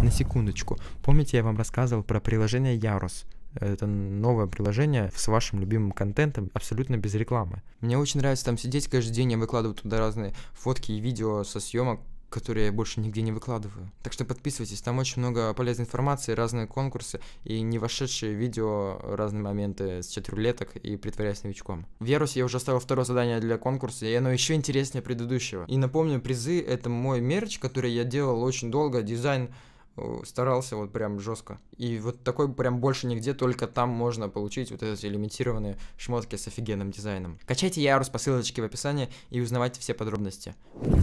На секундочку. Помните, я вам рассказывал про приложение Ярус? Это новое приложение с вашим любимым контентом, абсолютно без рекламы. Мне очень нравится там сидеть каждый день, я выкладываю туда разные фотки и видео со съемок, которые я больше нигде не выкладываю. Так что подписывайтесь, там очень много полезной информации, разные конкурсы и не вошедшие видео, разные моменты с чат-рулеток и притворяясь новичком. В Ярусе я уже оставил второе задание для конкурса, и оно еще интереснее предыдущего. И напомню, призы — это мой мерч, который я делал очень долго, дизайн старался вот прям жестко. И вот такой прям больше нигде, только там можно получить вот эти лимитированные шмотки с офигенным дизайном. Качайте Ярус по ссылочке в описании и узнавайте все подробности.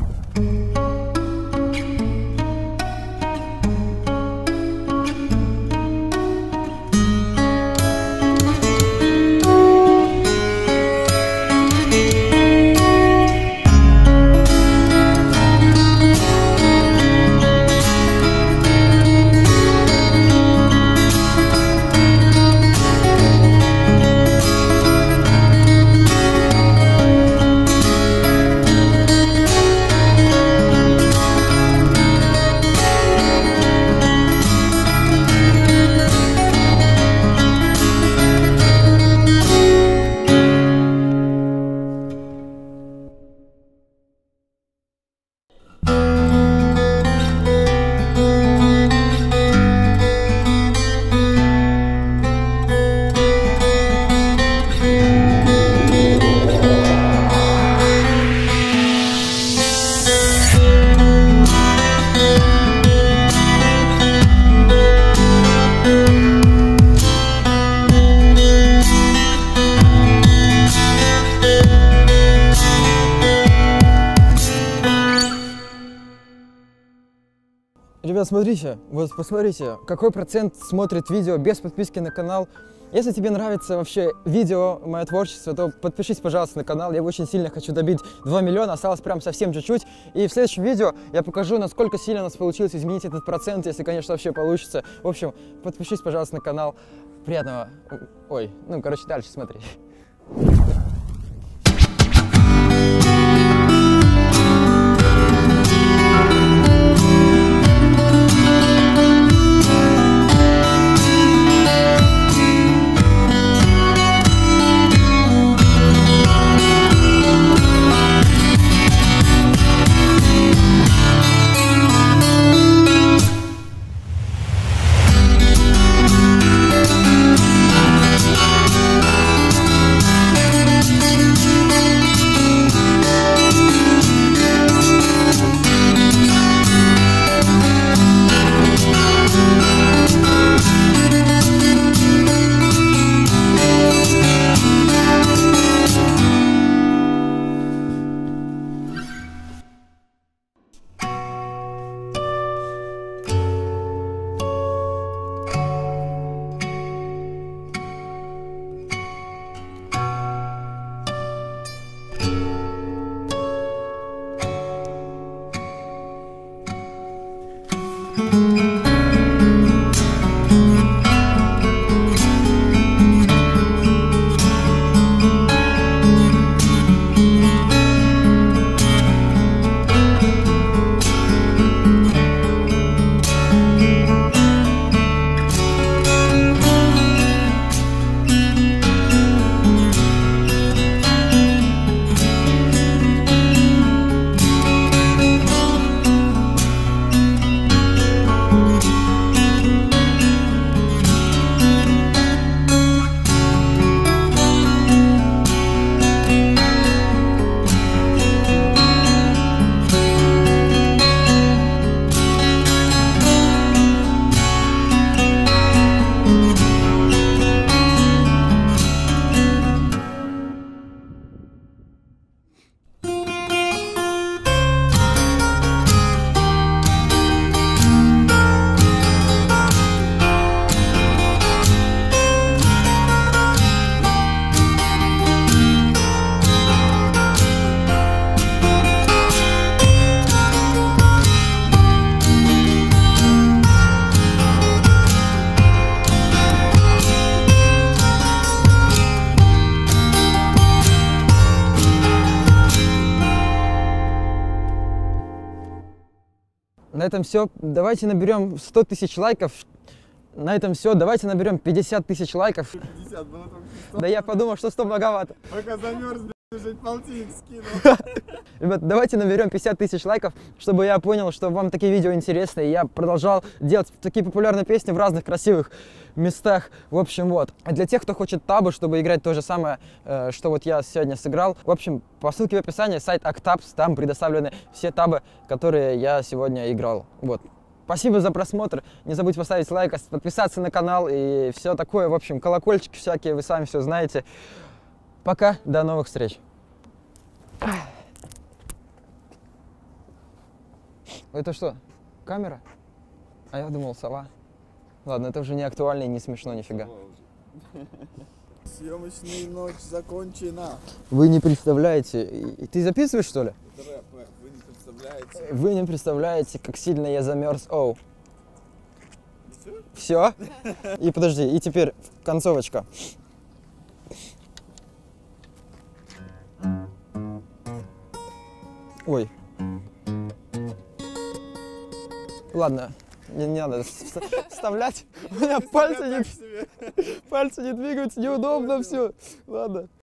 Ребят, смотрите, вот посмотрите, какой процент смотрит видео без подписки на канал. Если тебе нравится вообще видео, мое творчество, то подпишись, пожалуйста, на канал. Я очень сильно хочу добить 2 миллиона, осталось прям совсем чуть-чуть. И в следующем видео я покажу, насколько сильно у нас получилось изменить этот процент, если, конечно, вообще получится. В общем, подпишись, пожалуйста, на канал. Приятного... Ой, ну, короче, дальше смотри. этом все. Давайте наберем 100 тысяч лайков. На этом все. Давайте наберем 50 тысяч лайков. 50, было только 100. Да я подумал, что 100 многовато. Пока замерз, уже полтинник скинул. Ребят, давайте наберем 50 тысяч лайков, чтобы я понял, что вам такие видео интересны. И я продолжал делать такие популярные песни в разных красивых местах. В общем, вот. А для тех, кто хочет табы, чтобы играть то же самое, что вот я сегодня сыграл, в общем, по ссылке в описании сайт Octabs, там предоставлены все табы, которые я сегодня играл. Вот. Спасибо за просмотр. Не забудьте поставить лайк, подписаться на канал и все такое. В общем, колокольчики всякие, вы сами все знаете. Пока, до новых встреч. Это что, камера? А я думал, сова. Ладно, это уже не актуально и не смешно нифига. Съемочная ночь закончена. Вы не представляете. И ты записываешь, что ли? Это рэп, вы не представляете. Вы не представляете, как сильно я замерз. Оу. Все? И подожди, и теперь концовочка. Ой. Ладно, не надо вставлять. У меня пальцы не двигаются, неудобно все. Ладно.